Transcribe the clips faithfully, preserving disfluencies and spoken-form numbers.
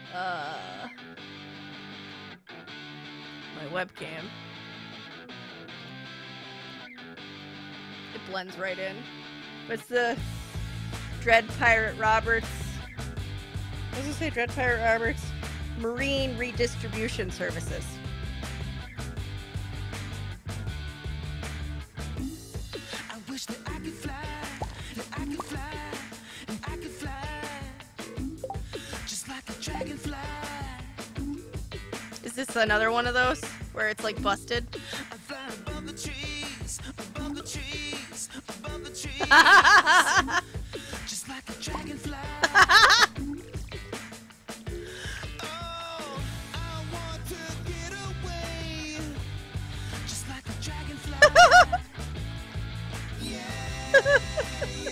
Uh, my webcam. It blends right in. What's the Dread Pirate Roberts? What does it say? Dread Pirate Roberts? Marine Redistribution Services. I wish that I could fly, that I could fly, and I could fly, just like a dragonfly. Is this another one of those where it's like busted? I'm flying above the trees, above the trees, above the trees, just like a dragonfly. Oh, I want to get away, just like a dragonfly. Yeah, yeah,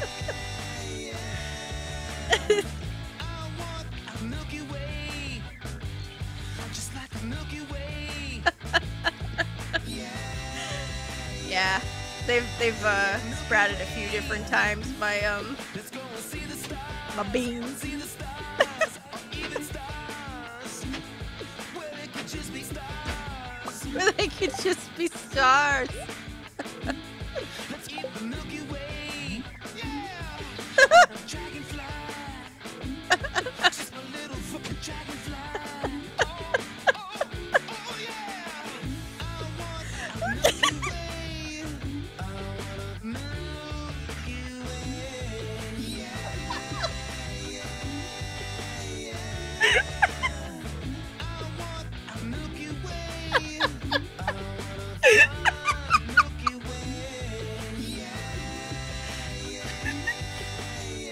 yeah. I want a Milky Way, just like a Milky Way. Yeah, Yeah, they've they've uh, sprouted a few different times. My um, let's go and see the stars. my beans. See the stars, or even stars, where they could just be stars. Where they could just be stars. Let's eat the Milky Way. Yeah, dragonfly, just a little fucking dragonfly. Oh, oh, oh yeah. I want a Milky Way. I want a Milky Way. Yeah, yeah, yeah. I want a Milky Way. I want a Milky Way. Yeah, yeah,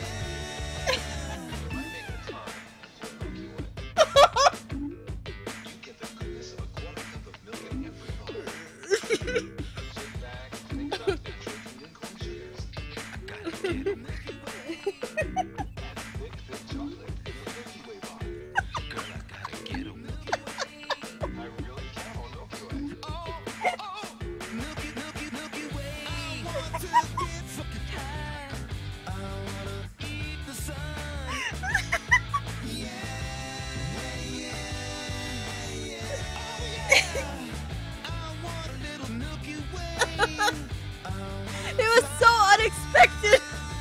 oh, oh, Milky, Milky, Milky Way. I want to get fucking high. I wanna eat the sun. Yeah, yeah, yeah. Oh yeah. I want a little Milky Way. I want It was so unexpected.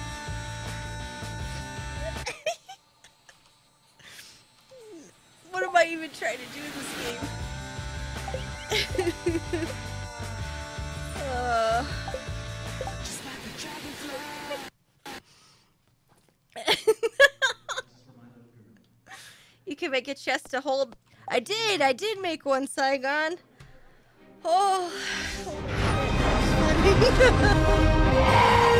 What am I even trying to do in this game? uh, just like a dragonfly. you can make a chest to hold. I did. I did make one, Saigon. Oh.